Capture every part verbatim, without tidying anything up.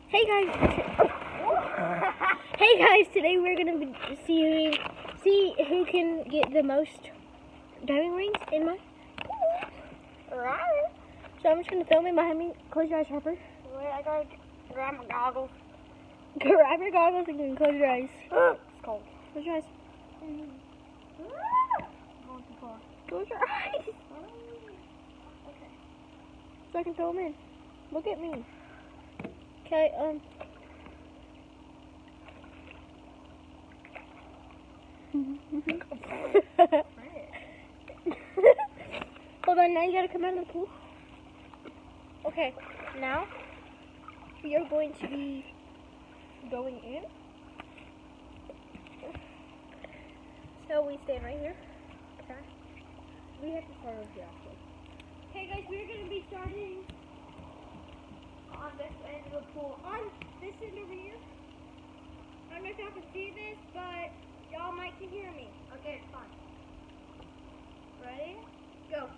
Hey guys. Hey guys, today we're gonna be seeing see who can get the most diving rings in my pool. So I'm just gonna film it behind me. Close your eyes, Harper. Wait, I gotta grab my goggles. Grab your goggles and then close your eyes. It's cold. Close your eyes. Going too far. Close your eyes. Okay. So I can throw them in. Look at me. Okay, um. Hold on, now you gotta come out of the pool. Okay, now we are going to be going in. So we stand right here. Okay. We have to start over here actually. Okay guys, we're gonna be starting on this end of the pool. On this end over here. I don't know if y'all can see this, but y'all might can hear me. Okay, it's fine. Ready? Go.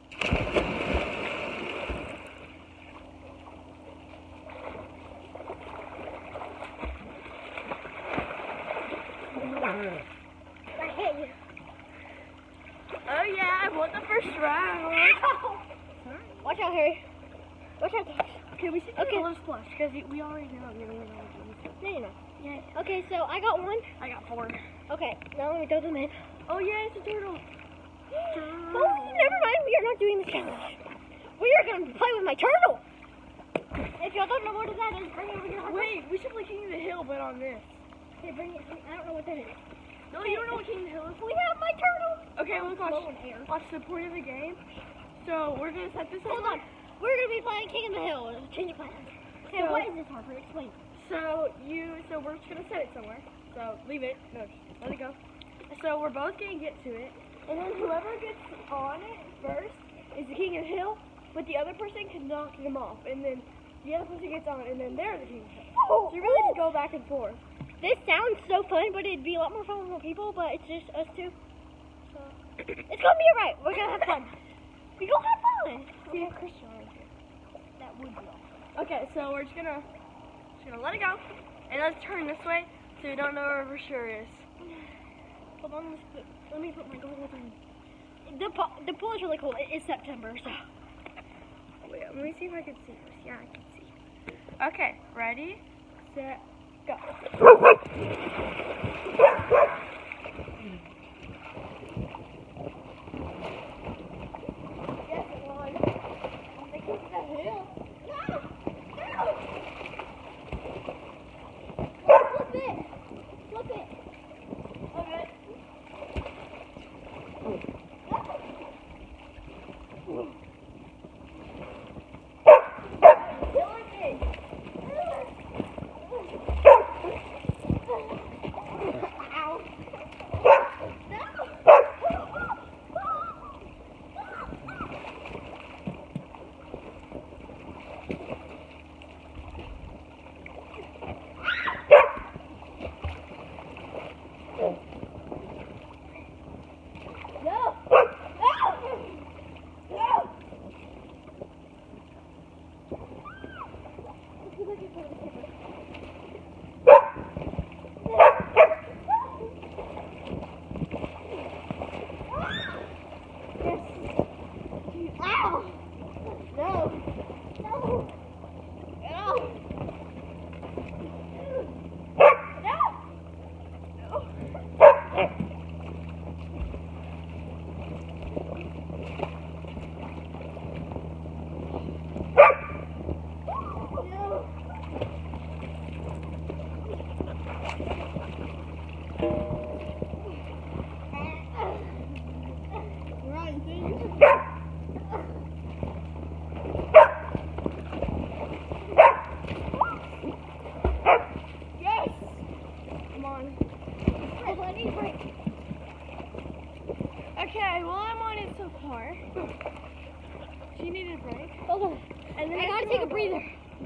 I hit you. Oh yeah, I won the first round. Watch out, Harry. Watch out, guys. Okay, we should do Okay. a little splash because we already know you know what to do. No, you know. Yeah. Okay, so I got one. I got four. Okay, now let me throw them in. Oh yeah, it's a turtle. Oh, never mind. We are not doing this challenge. We are going to play with my turtle. If y'all don't know what that is, bring it over here. Wait, we should play King of the Hill, but on this. Okay, bring it. I don't know what that is. No, you don't know what King of the Hill is? We have my turtle. Okay, let's watch. Blowing air. Watch the point of the game. So we're gonna set this up. Hold on. We're going to be playing King of the Hill. Change of plans. Okay, So- what is this, Harper? Explain. So you, so we're just gonna set it somewhere. So leave it. No, just let it go. So we're both gonna get to it, and then whoever gets on it first is the King of the Hill, but the other person can knock them off, and then the other person gets on, and then they're the King of the Hill. Oh, So you really just go back and forth. This sounds so fun, but it'd be a lot more fun with more people, but it's just us two. So it's gonna be alright. We're gonna have fun. We gonna have fun. We have Christian right here. That would be awesome. Okay, so we're just gonna, just gonna let it go, and let's turn this way so we don't know where for sure is. Hold on, let's put, let me put my goggles on. The, po the pool is really cool. It is September, so. Wait, let me see if I can see this. Yeah, I can see. Okay, ready, set, go. Yes, it was. I'm the King of the Hill. No! No! Flip it. Flip it. Okay. Okay, well I'm on it so far. She needed a break. Hold on. And then I gotta come take a on. breather.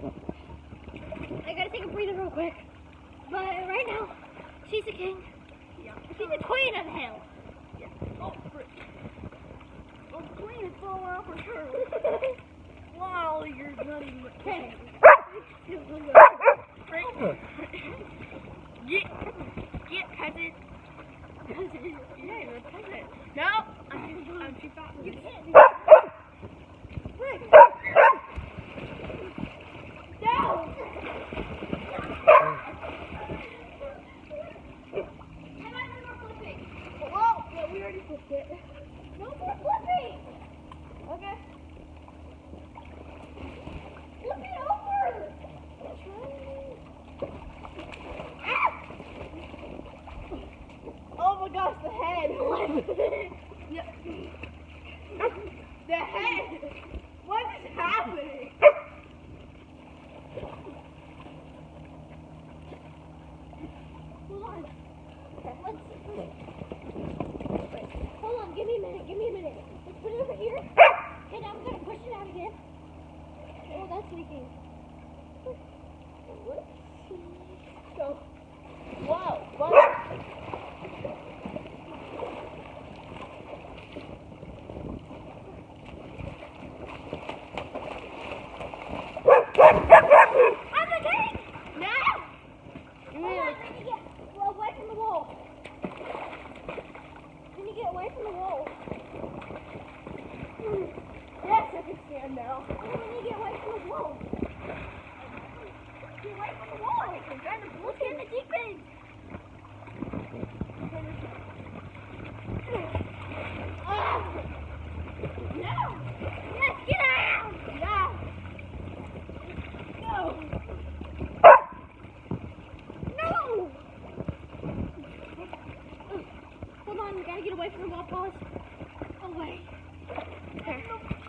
I gotta take a breather real quick. But right now, she's the king. Yeah. She's the queen of hell. Yeah. Oh, frick. Oh, the queen is falling off her turtle. Wow, you're not even. Okay. Get, get peasant. Peasant. Yeah, you're a peasant. No, I'm too, I'm too fat. You can't do that. Rick. No. And I'm not flipping. Well, yeah, we already flipped it. No more flipping. Okay. Flip it over. Oh my gosh, the head. Yeah. The head. What is happening? Hold on. Okay, let's wait. Hold on, give me a minute, give me a minute. Let's put it over here. And I'm gonna push it out again. Oh, that's leaking. What? Go. Whoa, whoa. Now. I want to get away from the wall. Get away from the wall. I'm trying to look in the deep end. Oh. No. Let's get out. No. No. No. Hold on. We got to get away from the wall, Paul. Away. Okay.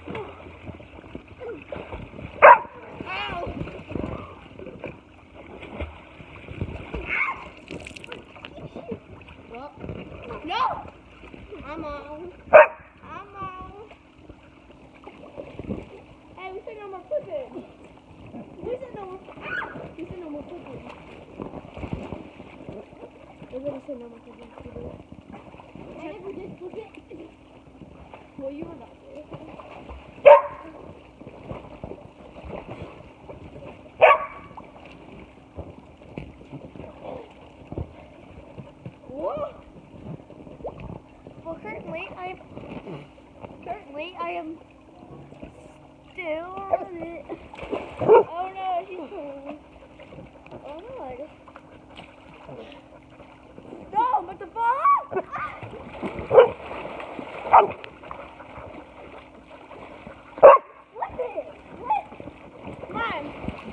No! I'm on. I'm on. Hey, we said no more flipping. We said no more. We said no more flipping. We really said no more flipping. And if we did flip it, well, you were not there. Well, currently I am currently I am still on it. Oh no, he's pulling. Oh no, I just no, I'm about to fall off. Flip it, flip. Come on.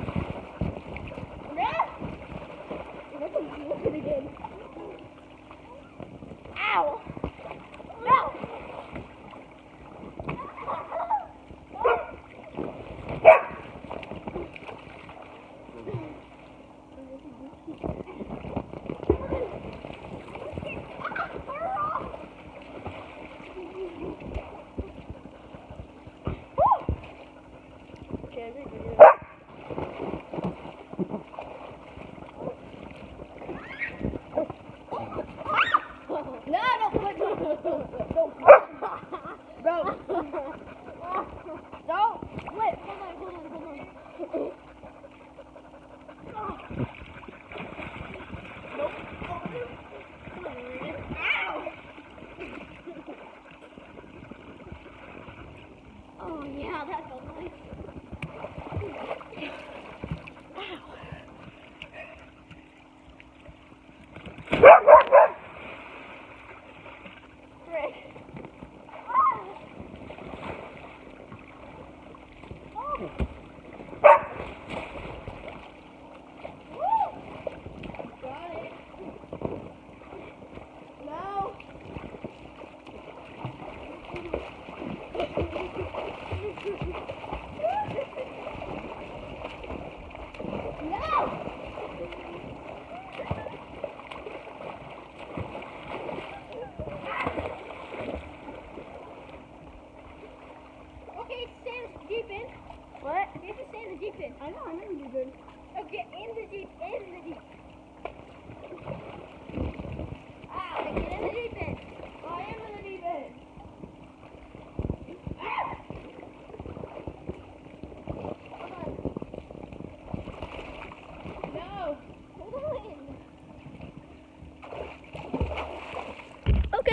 No. Look at flip it again. Ow. No! Okay, we can do that. No, don't put it. Don't put it. Bro. Don't. Wait, hold on, hold on, hold on. Nope. Come on, Regan. Ow! Oh, yeah, that felt nice. Woo!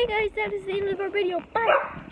Okay, guys, that is the end of our video. Bye.